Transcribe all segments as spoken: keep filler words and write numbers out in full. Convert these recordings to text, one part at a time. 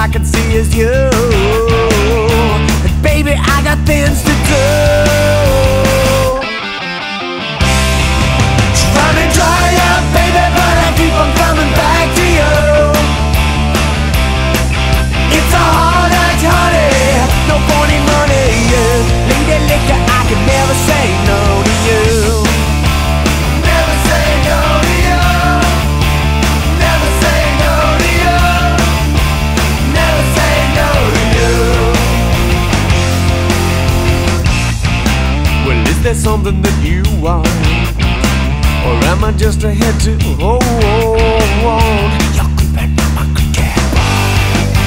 I can see is you. And baby, I got things to do. Running dry up, baby, but I keep on coming back to you. It's a hard act, honey, no point in running. Lady liquor, I can never say no to you. Never say no to you. Never say no to you. Never say no to you. Well, is there something that you want? Or am I just a head to hold? You're creeping on my cricket balls.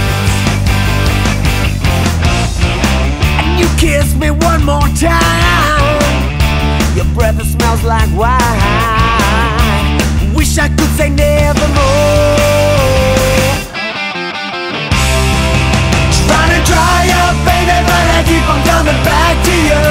And you kiss me one more time. Your breath smells like wine. Wish I could say nevermore. Trying to dry up, baby, but I keep on coming back to you.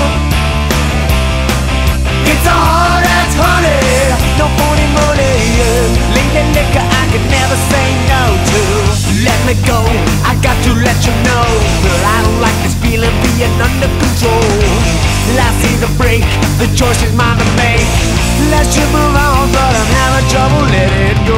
It's a hard act, honey, no point in money. Lady liquor, I can never say no to. Let me go, I got to let you know. But I don't like this feeling being under control. Life's either break, the choice is mine to make. Let's just move on, but I'm having trouble letting it go.